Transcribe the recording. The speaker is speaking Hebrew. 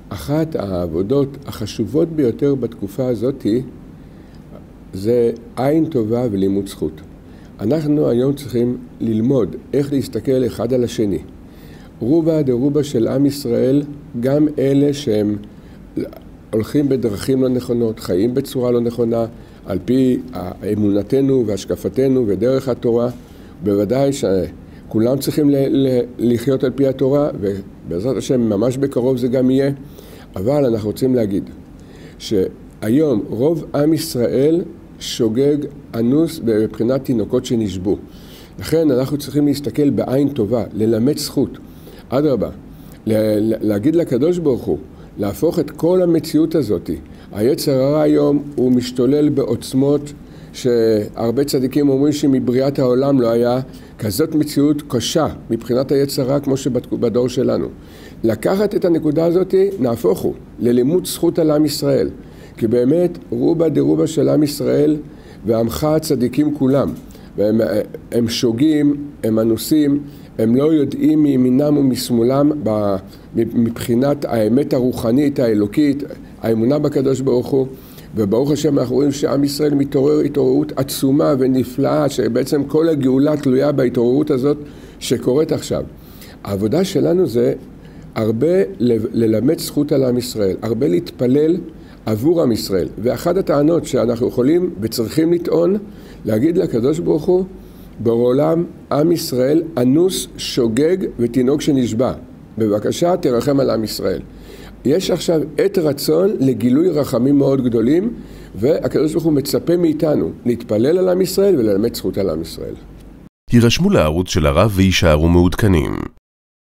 אחת העבודות החשובות ביותר בתקופה הזאת זה עין טובה ולימוד זכות. אנחנו היום צריכים ללמוד איך להסתכל אחד על השני. רובה דרובה של עם ישראל, גם אלה שהם הולכים בדרכים לא נכונות, חיים בצורה לא נכונה, על פי אמונתנו והשקפתנו ודרך התורה, בוודאי שכולם צריכים לחיות על פי התורה, ובעזרת השם ממש בקרוב זה גם יהיה. אבל אנחנו רוצים להגיד שהיום רוב עם ישראל שוגג אנוס בבחינת תינוקות שנשבו. לכן אנחנו צריכים להסתכל בעין טובה, ללמד זכות. אדרבה, להגיד לקדוש ברוך הוא, להפוך את כל המציאות הזאת. היצר הרע היום הוא משתולל בעוצמות שהרבה צדיקים אומרים שמבריאת העולם לא היה כזאת מציאות קשה מבחינת היצר הרע כמו שבדור שלנו. לקחת את הנקודה הזאת, נהפוך הוא ללימוד זכות על עם ישראל. כי באמת רובה דרובה של עם ישראל ועמך הצדיקים כולם. הם שוגים, הם אנוסים, הם לא יודעים מימינם ומשמאלם מבחינת האמת הרוחנית, האלוקית, האמונה בקדוש ברוך הוא. וברוך השם אנחנו רואים שעם ישראל מתעורר התעוררות עצומה ונפלאה, שבעצם כל הגאולה תלויה בהתעוררות הזאת שקורית עכשיו. העבודה שלנו זה הרבה ללמד זכות על עם ישראל, הרבה להתפלל עבור עם ישראל. ואחת הטענות שאנחנו יכולים וצריכים לטעון, להגיד לקדוש ברוך הוא, בעולם עם ישראל אנוס שוגג ותינוק שנשבע. בבקשה תרחם על עם ישראל. יש עכשיו עת רצון לגילוי רחמים מאוד גדולים, והקדוש ברוך הוא מצפה מאיתנו להתפלל על עם ישראל וללמד זכות על עם ישראל. הירשמו לערוץ של הרב וישארו מעודכנים.